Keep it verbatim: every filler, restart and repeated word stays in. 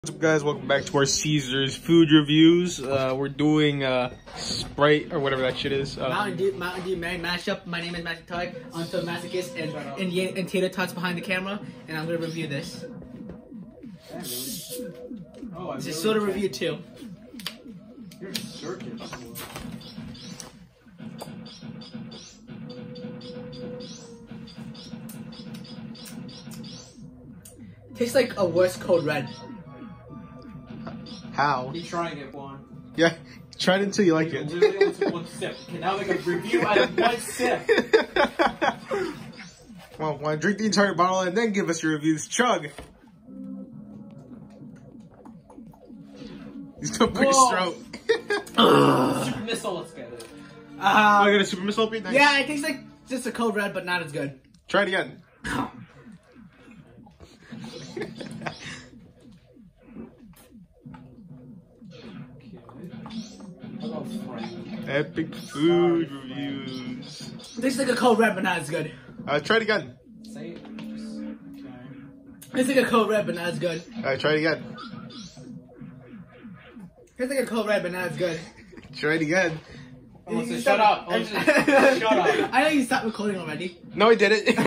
What's up, guys? Welcome back to our Caesars food reviews. Uh, we're doing uh, Sprite or whatever that shit is. Uh, Mountain Dew, Mountain Dew, Mary Mashup. My name is Matthew Todd. I'm Phil Masochist, and and, Ye- and Tater Tots behind the camera, and I'm gonna review this. Oh, This is sort of review too. You're circus. Tastes like a worse Code Red. how? Keep trying it, Juan. Yeah, try it until you like You it. literally only took one sip. Okay, now make a review out of one sip. Well, want to drink the entire bottle and then give us your reviews. Chug. He's gonna put his Whoa. throat. Super missile, let's get it. Oh, I got a super missile. Nice. Yeah, it tastes like just a Code Red, but not as good. Try it again. Epic food reviews. It tastes like a Code Red, but not as good. Uh, try it again. Say it. Okay. Tastes like a Code Red, but not as good. Uh, try it again. Tastes like a Code Red, but not as good. Try it again. Almost You said, shut stop- up. Almost said, shut up. I know you stopped recording already. No, I did it.